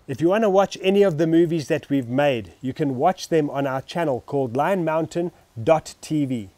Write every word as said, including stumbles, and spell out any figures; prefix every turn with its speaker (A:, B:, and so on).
A: If you want to watch any of the movies that we've made, you can watch them on our channel called lion mountain dot T V.